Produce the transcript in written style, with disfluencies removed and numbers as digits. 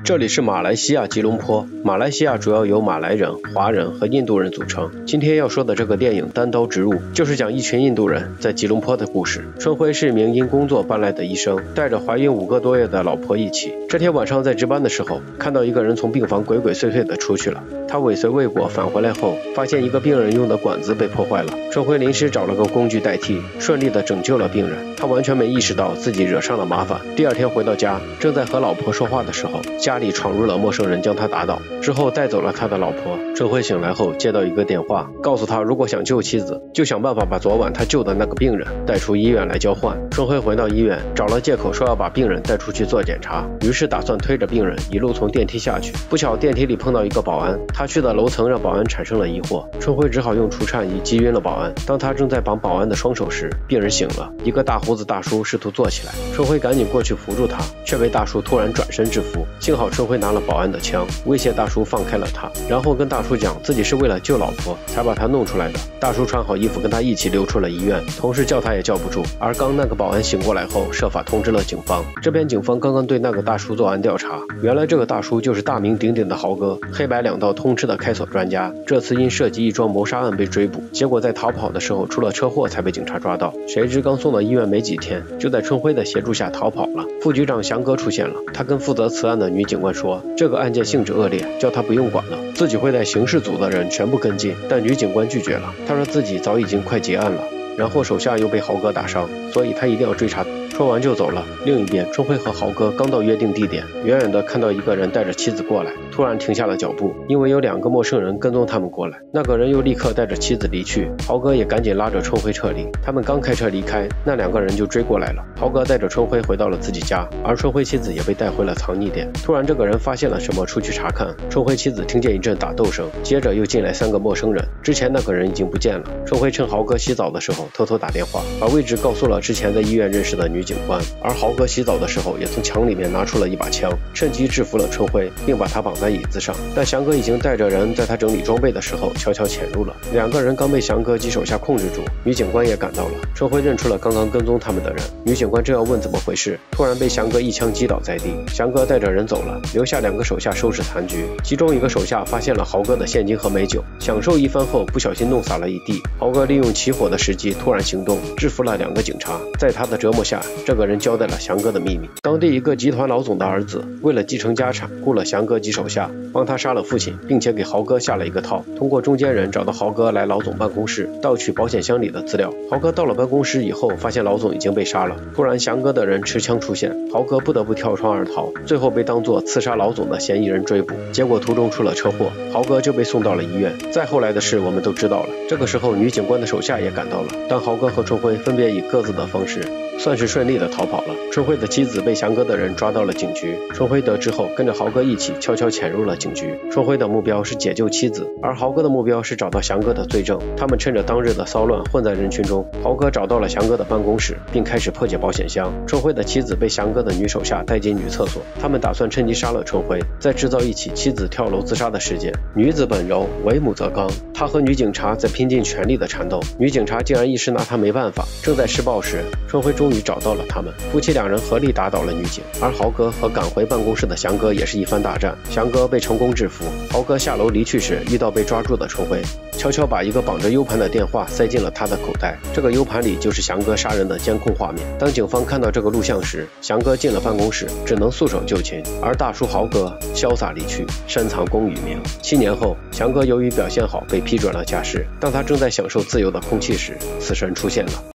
这里是马来西亚吉隆坡。马来西亚主要由马来人、华人和印度人组成。今天要说的这个电影《单刀直入》，就是讲一群印度人在吉隆坡的故事。春辉是一名因工作搬来的医生，带着怀孕5个多月的老婆一起。这天晚上在值班的时候，看到一个人从病房鬼鬼祟祟的出去了。他尾随未果返回来后，发现一个病人用的管子被破坏了。春辉临时找了个工具代替，顺利的拯救了病人。他完全没意识到自己惹上了麻烦。第二天回到家，正在和老婆说话的时候，家里闯入了陌生人，将他打倒，之后带走了他的老婆。春辉醒来后接到一个电话，告诉他如果想救妻子，就想办法把昨晚他救的那个病人带出医院来交换。春辉回到医院，找了借口说要把病人带出去做检查，于是打算推着病人一路从电梯下去。不巧电梯里碰到一个保安，他去的楼层让保安产生了疑惑，春辉只好用除颤仪击晕了保安。当他正在绑保安的双手时，病人醒了，一个大胡子大叔试图坐起来，春辉赶紧过去扶住他，却被大叔突然转身制服。幸好春辉拿了保安的枪，威胁大叔放开了他，然后跟大叔讲自己是为了救老婆才把他弄出来的。大叔穿好衣服跟他一起溜出了医院，同事叫他也叫不住。而刚那个保安醒过来后，设法通知了警方。这边警方刚刚对那个大叔做完调查，原来这个大叔就是大名鼎鼎的豪哥，黑白两道通吃的开锁专家。这次因涉及一桩谋杀案被追捕，结果在逃跑的时候出了车祸才被警察抓到。谁知刚送到医院没几天，就在春辉的协助下逃跑了。副局长翔哥出现了，他跟负责此案的女警官说，这个案件性质恶劣，叫他不用管了，自己会带刑事组的人全部跟进。但女警官拒绝了，她说自己早已经快结案了，然后手下又被豪哥打伤，所以他一定要追查。说完就走了。另一边，春辉和豪哥刚到约定地点，远远的看到一个人带着妻子过来，突然停下了脚步，因为有2个陌生人跟踪他们过来。那个人又立刻带着妻子离去，豪哥也赶紧拉着春辉撤离。他们刚开车离开，那2个人就追过来了。豪哥带着春辉回到了自己家，而春辉妻子也被带回了藏匿点。突然这个人发现了什么，出去查看，春辉妻子听见一阵打斗声，接着又进来3个陌生人，之前那个人已经不见了。春辉趁豪哥洗澡的时候偷偷打电话，把位置告诉了之前在医院认识的女警官。而豪哥洗澡的时候也从墙里面拿出了一把枪，趁机制服了春辉，并把他绑在椅子上。但翔哥已经带着人在他整理装备的时候悄悄潜入了。2个人刚被翔哥及手下控制住，女警官也赶到了。春辉认出了刚刚跟踪他们的人，女警官正要问怎么回事，突然被翔哥一枪击倒在地。翔哥带着人走了，留下2个手下收拾残局。其中一个手下发现了豪哥的现金和美酒，享受一番后不小心弄洒了一地。豪哥利用起火的时机突然行动，制服了2个警察。在他的折磨下，这个人交代了翔哥的秘密。当地一个集团老总的儿子为了继承家产，雇了翔哥及手下，帮他杀了父亲，并且给豪哥下了一个套。通过中间人找到豪哥来老总办公室，盗取保险箱里的资料。豪哥到了办公室以后，发现老总已经被杀了。突然翔哥的人持枪出现，豪哥不得不跳窗而逃，最后被当作刺杀老总的嫌疑人追捕，结果途中出了车祸，豪哥就被送到了医院。再后来的事我们都知道了。这个时候女警官的手下也赶到了，但豪哥和春辉分别以各自的方式算是顺利的逃跑了。春辉的妻子被翔哥的人抓到了警局，春辉得知后跟着豪哥一起悄悄潜入了警局。春辉的目标是解救妻子，而豪哥的目标是找到翔哥的罪证。他们趁着当日的骚乱混在人群中，豪哥找到了翔哥的办公室，并开始破解保险箱。春辉的妻子被翔哥的女手下带进女厕所，他们打算趁机杀了春辉，再制造一起妻子跳楼自杀的事件。女子本柔，为母则刚，她和女警察在拼尽全力的缠斗，女警察竟然一时拿她没办法。正在施暴时，春辉终于找到了他们，夫妻2人合力打倒了女警。而豪哥和赶回办公室的翔哥也是一番大战，翔哥被成功制服。豪哥下楼离去时遇到被抓住的春辉，悄悄把一个绑着 U 盘的电话塞进了他的口袋，这个 U 盘里就是翔哥杀人的监控画面。当警方看到这个录像时，翔哥进了办公室，只能束手就擒，而大叔豪哥潇洒离去，深藏功与名。7年后，翔哥由于表现好被批准了假释。当他正在享受自由的空气时，死神出现了。